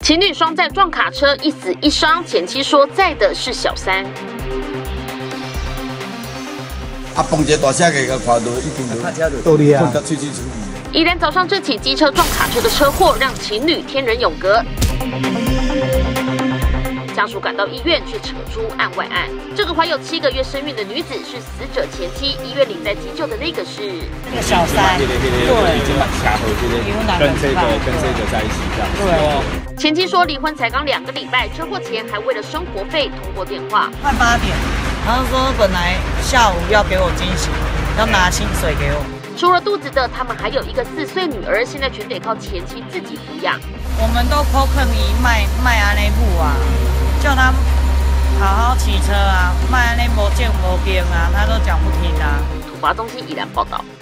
情侣双载撞卡车，一死一伤，前妻说载的是小三。 碰一个大车个看到一定就混得吹吹吹。 宜兰早上这起机车撞卡车的车祸，让情侣天人永隔。家属赶到医院，却扯出案外案。这个怀有7个月身孕的女子是死者前妻，医院里在急救的那个是那个小三，对， 已经把掐合跟这个在一起这样。 对。 前妻说离婚才刚2个礼拜，车祸前还为了生活费通过电话。 快8点，他说本来下午要给我惊喜，要拿薪水给我。 除了肚子的，他们还有一个4岁女儿，现在全得靠前妻自己抚养。 我们都扣坑伊卖安尼母啊，叫他好好骑车啊，卖安尼无证无凭啊，他都讲不听啊。 土发中心宜兰报道。